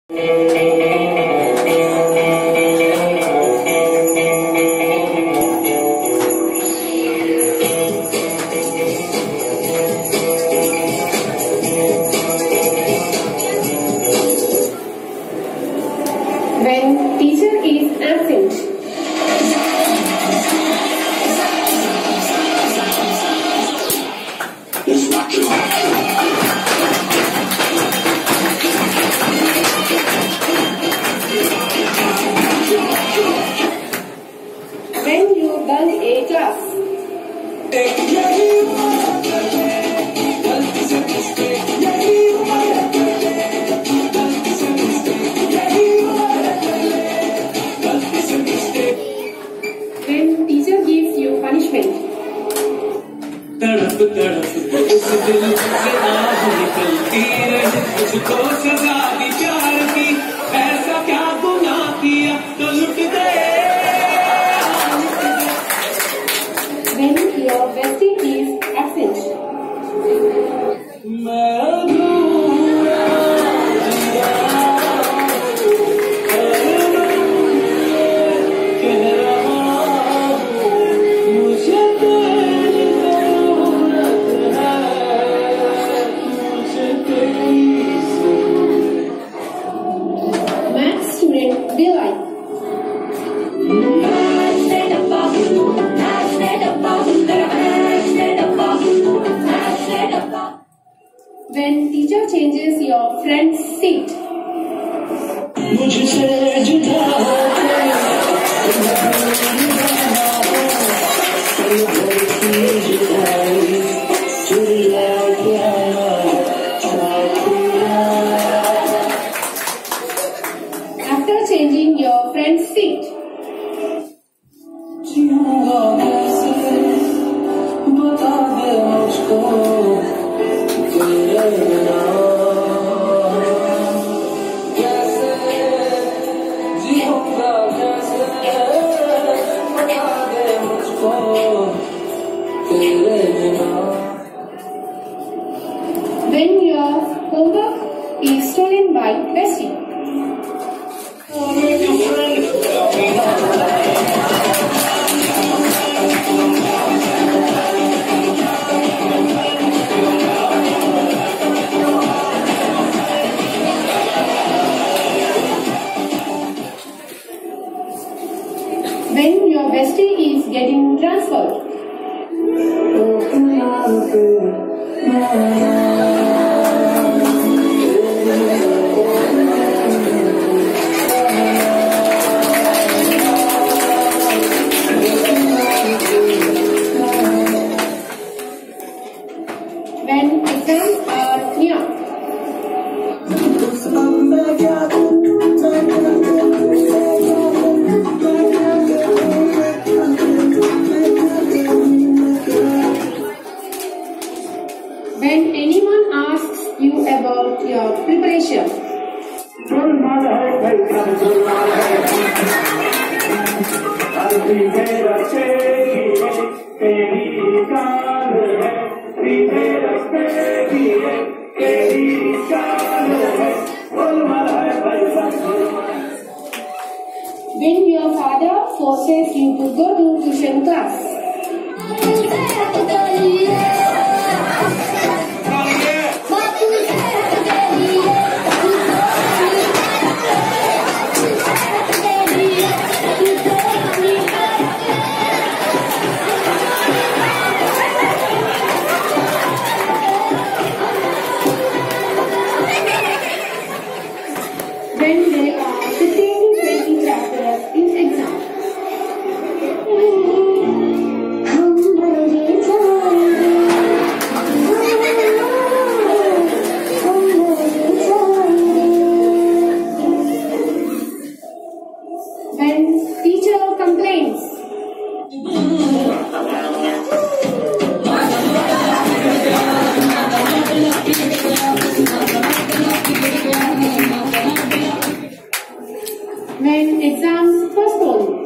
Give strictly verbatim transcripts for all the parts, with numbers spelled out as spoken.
When teacher is absent. When you bunk a class. When teacher gives you punishment. तड़प तड़प उस दिल से आह निकलती रही मुझको सजा दी प्यार की ऐसा क्या गुनाह किया तो लुट गए. When your bestie is absent. Math student be like. When teacher changes your friend's seat. After changing your friend's seat. When your homework is stolen by bestie. When your bestie is getting transferred. When exams are near. When anyone asks you about your preparation. When your father forces you to go to tuition class. When they are fifteen to twenty chapters in exam. When teacher complains. When exams postponed.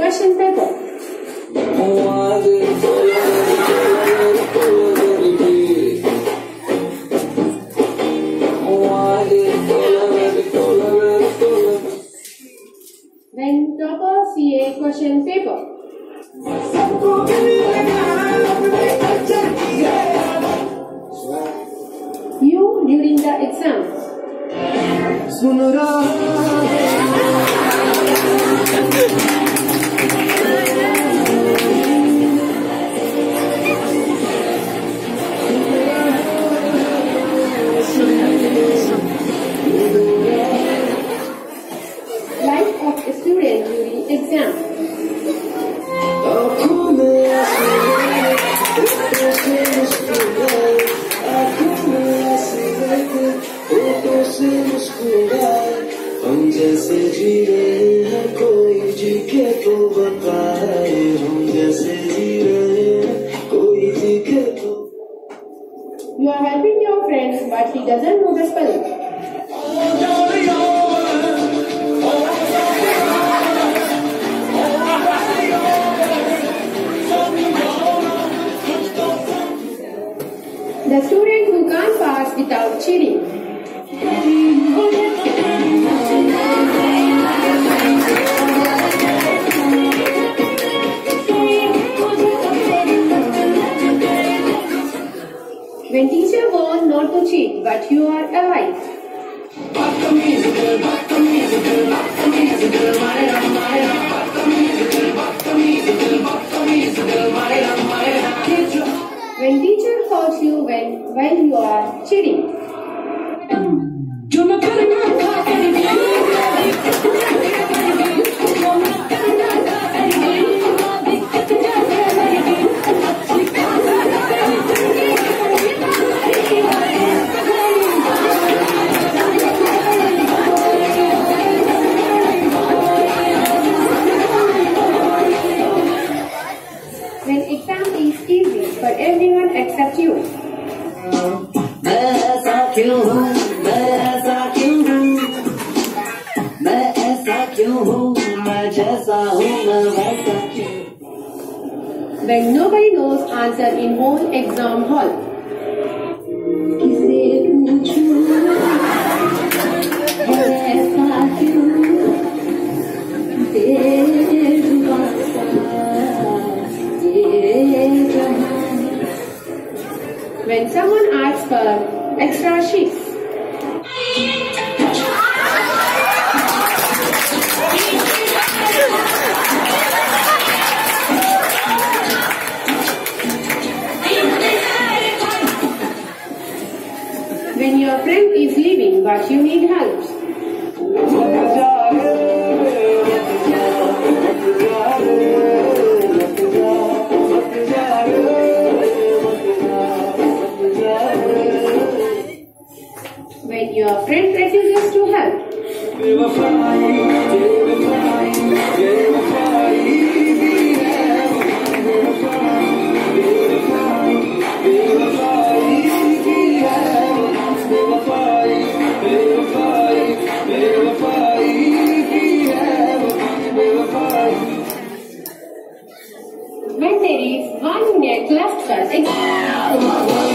question paper. Then topper C A question paper. You during the exam. Life of a student during exam. हम जैसे जी रहे हैं कोई जी के तो बताए हम जैसे जी रहे हैं कोई जी के तो. You are helping your friend, but he doesn't know the spelling. The student who can't pass without cheating. When teacher warned not to cheat, but you are alive. When teacher calls you when while you are cheating. When exam is easy, but everyone except you. मैं ऐसा क्यों हूँ मैं ऐसा क्यों हूँ मैं ऐसा क्यों हूँ मैं जैसा हूँ मैं वैसा क्यों. When nobody knows answer in whole exam hall. किसे पूछूं मैं ऐसा क्यों बेजुबां सा ये जहां. When someone asks for extra sheets. When your friend is leaving but you need help. When your friend refuses to help. When there is one minute left for exam.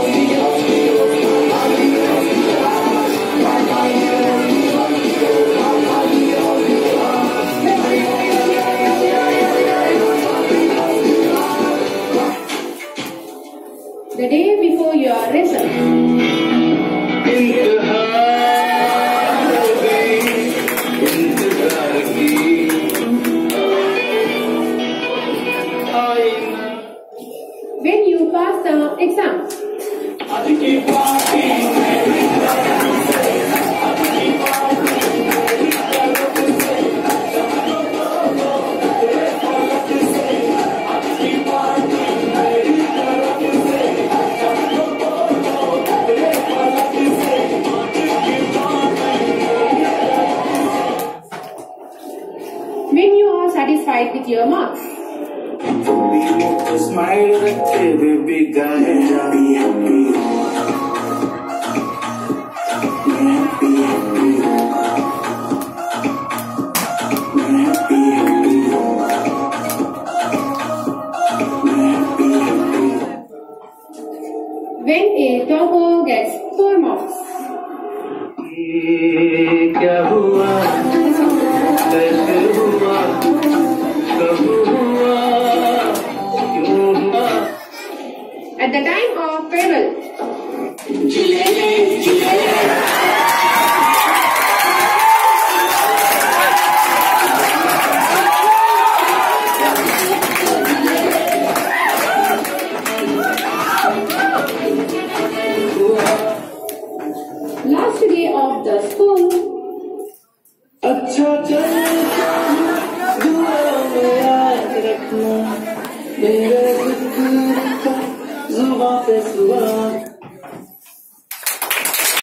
The day before your result. When you pass the exam. When you are satisfied with your marks. Smile रखे baby गाने जानी happy happy happy happy happy when a topper gets four marks? क्या हुआ कैसे हुआ कब हुआ क्यों हुआ? At the time of farewell. Last day of the school. अच्छा चलता दुआ में याद रखना मेरे जिक्र का जुबां पे सुआ